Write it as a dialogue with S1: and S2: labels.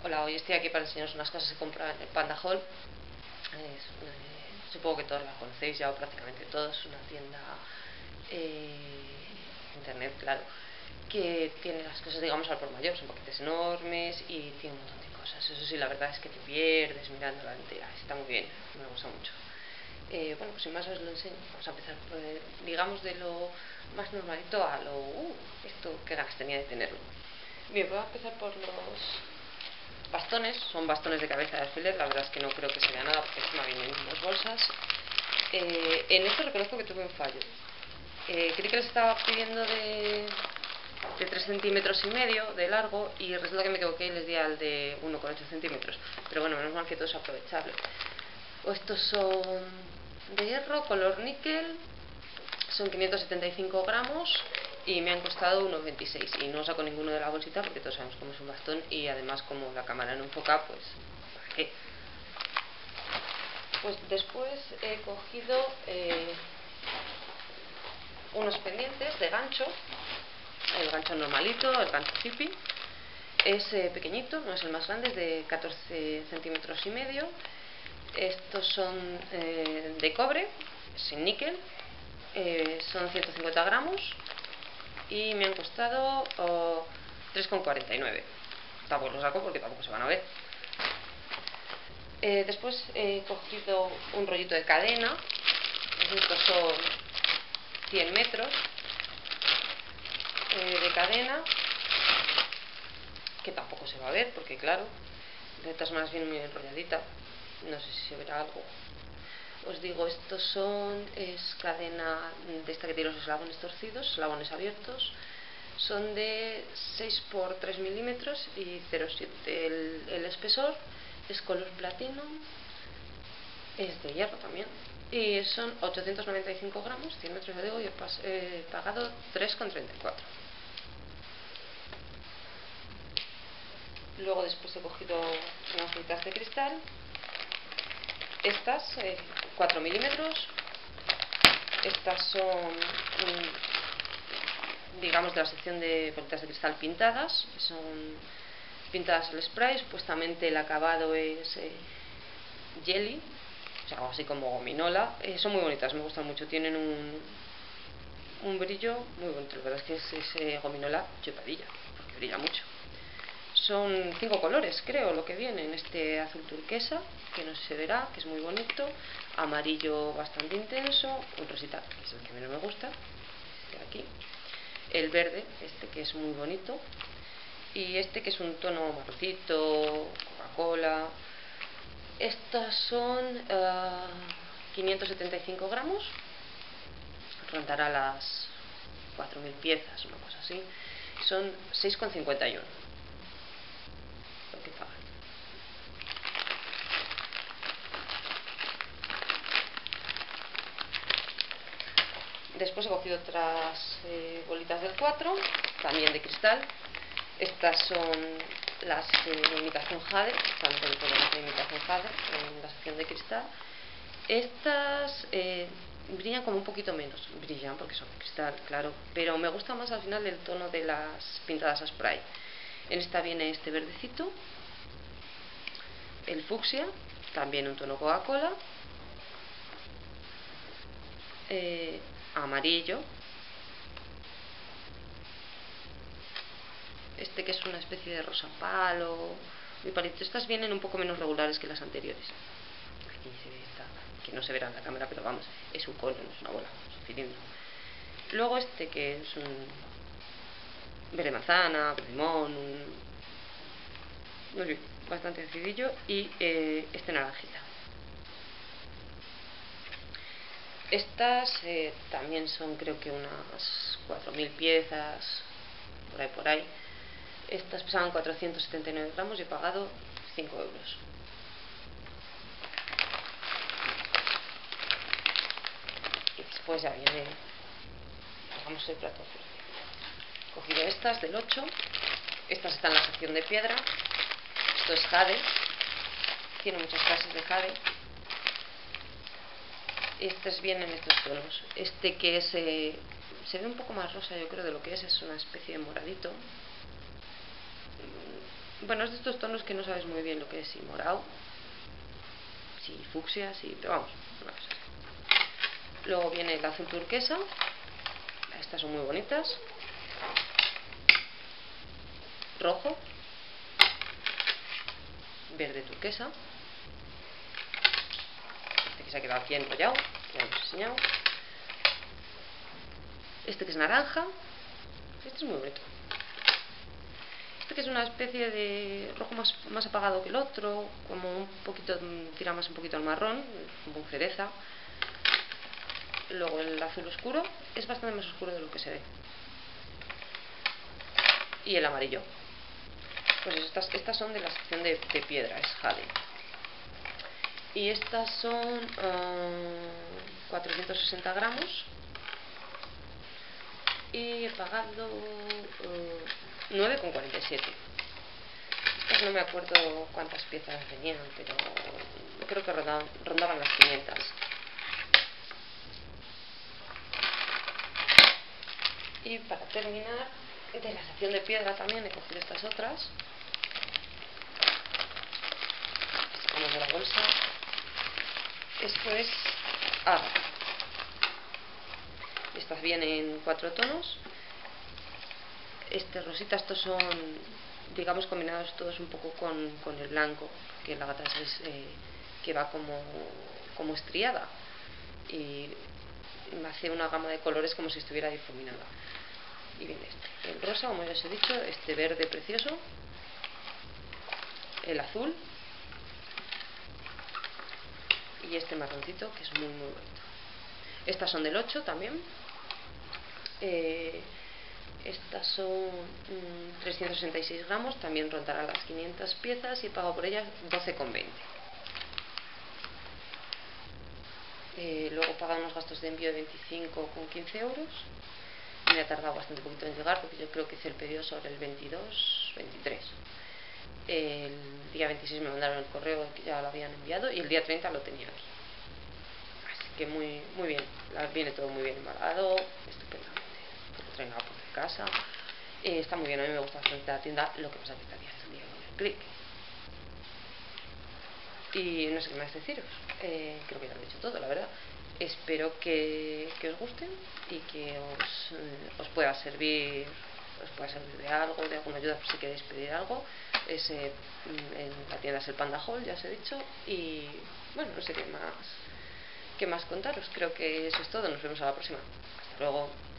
S1: Hola, hoy estoy aquí para enseñaros unas cosas que compré en el Panda Hall. Supongo que todos la conocéis ya, o prácticamente todos. Es una tienda internet, claro, que tiene las cosas, digamos, al por mayor. Son paquetes enormes y tiene un montón de cosas. Eso sí, la verdad es que te pierdes mirándola entera. Está muy bien, me gusta mucho. Bueno, pues sin más os lo enseño. Vamos a empezar, digamos, de lo más normalito a lo... esto, qué ganas tenía de tenerlo. Bien, voy a empezar por los bastones. Son bastones de cabeza de alfiler. La verdad es que no creo que se vea nada porque encima vienen en 2 bolsas. En esto reconozco que tuve un fallo. Creí que les estaba pidiendo de 3 centímetros y medio de largo y resulta que me equivoqué y les di al de 1,8 centímetros. Pero bueno, menos mal que todo es aprovechable. Estos son de hierro, color níquel, son 575 gramos y me han costado 1,26 y no saco ninguno de la bolsita porque todos sabemos cómo es un bastón y además como la cámara no enfoca, pues ¿para qué? Pues después he cogido unos pendientes de gancho, el gancho normalito, el gancho hippie. Es pequeñito, no es el más grande, es de 14 centímetros y medio. Estos son de cobre, sin níquel, son 150 gramos y me han costado 3,49. Tampoco los saco porque tampoco se van a ver. Después he cogido un rollito de cadena. Estos son 100 metros de cadena, que tampoco se va a ver porque claro, de todas maneras viene muy enrolladita. No sé si se verá algo. Os digo, estos es cadena de esta que tiene los eslabones torcidos, eslabones abiertos. Son de 6 por 3 milímetros y 0,7 el espesor. Es color platino, es de hierro también y son 895 gramos, 100 metros ya digo, y he pagado 3,34. Luego después he cogido unas bolitas de cristal. Estas 4 milímetros. Estas son digamos de la sección de bolitas de cristal pintadas. Son pintadas al spray. Supuestamente el acabado es jelly, o sea, algo así como gominola. Son muy bonitas, me gustan mucho. Tienen un brillo muy bonito. La verdad es que es gominola chupadilla, porque brilla mucho. Son 5 colores, creo, lo que viene en este azul turquesa, que no se verá, que es muy bonito, amarillo bastante intenso, un rosita, que es el que menos me gusta, este de aquí, el verde, este que es muy bonito, y este que es un tono marroncito, Coca-Cola. Estas son 575 gramos, rondará las 4.000 piezas, una cosa así, son 6,51. Que pagan. Después he cogido otras bolitas del 4, también de cristal. Estas son las imitación jade, están dentro de las de imitación jade en la sección de cristal. Estas brillan como un poquito menos, brillan porque son de cristal, claro, pero me gusta más al final el tono de las pintadas a spray. En esta viene este verdecito, el fucsia, también un tono Coca-Cola, amarillo, este que es una especie de rosa palo, muy parecido. Estas vienen un poco menos regulares que las anteriores. Aquí se ve esta, que no se verá en la cámara, pero vamos, es un cono, no es una bola, es un cilindro. Luego este que es un verde manzana, verde limón, no sé, bastante decidillo, y este naranjita. Estas también son creo que unas 4.000 piezas, por ahí. Estas pesaban 479 gramos y he pagado 5 euros. Y después ya viene, digamos, el plato fuerte. He cogido estas del 8. Estas están en la sección de piedra. Esto es jade. Tiene muchas clases de jade. Estos vienen estos tonos. Este que es se ve un poco más rosa, yo creo, de lo que es una especie de moradito. Bueno, es de estos tonos que no sabes muy bien lo que es, si morado, si fucsia, si... pero vamos, una cosa así. Luego viene el azul turquesa, estas son muy bonitas. Rojo, verde turquesa, este que se ha quedado aquí enrollado, ya lo hemos enseñado. Este que es naranja, este es muy bonito. Este que es una especie de rojo más apagado que el otro, como un poquito, tira más un poquito al marrón, como cereza. Luego el azul oscuro es bastante más oscuro de lo que se ve. Y el amarillo. Pues estas son de la sección de piedra, es jade. Y estas son 460 gramos. Y he pagado 9,47. Estas no me acuerdo cuántas piezas venían, pero creo que rondaban las 500. Y para terminar, de la sección de piedra también he cogido estas otras. Sacamos de la bolsa. Esto es ágata. Estas vienen en 4 tonos. Este rosita, estos son, digamos, combinados todos un poco con el blanco, porque la ágata es que va como estriada y hace una gama de colores como si estuviera difuminada. Y viene este, el rosa, como ya os he dicho, este verde precioso, el azul y este marroncito que es muy bonito. Estas son del 8 también. Estas son 366 gramos, también rondará las 500 piezas y he pagado por ellas 12,20. Luego he pagado unos gastos de envío de 25,15 euros. Me ha tardado bastante poquito en llegar porque yo creo que hice el pedido sobre el 22, 23. El día 26 me mandaron el correo que ya lo habían enviado y el día 30 lo tenía aquí. Así que muy bien, viene todo muy bien embalado, estupendamente. Lo traen a la puerta de casa. Está muy bien, a mí me gusta bastante la tienda, lo que pasa es que está 10 al día con el clic. Y no sé qué más deciros, creo que ya lo he dicho todo, la verdad. Espero que os gusten y que os pueda servir de algo, de alguna ayuda por si queréis pedir algo. En la tienda es el Panda Hall, ya os he dicho. Y bueno, no sé qué más contaros. Creo que eso es todo, nos vemos a la próxima. Hasta luego.